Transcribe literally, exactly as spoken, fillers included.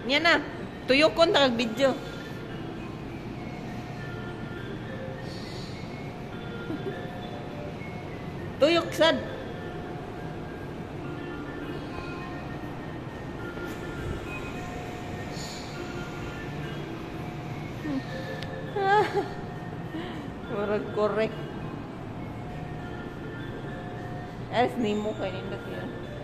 Yan na. Tuyokon ta kag video. Tuyok sad. Murag correct. As nimo kanina siya.